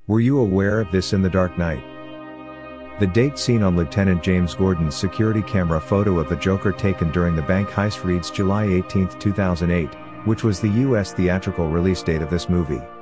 Were you aware of this in The Dark Knight? The date seen on Lieutenant James Gordon's security camera photo of the Joker taken during the bank heist reads July 18, 2008, which was the US theatrical release date of this movie.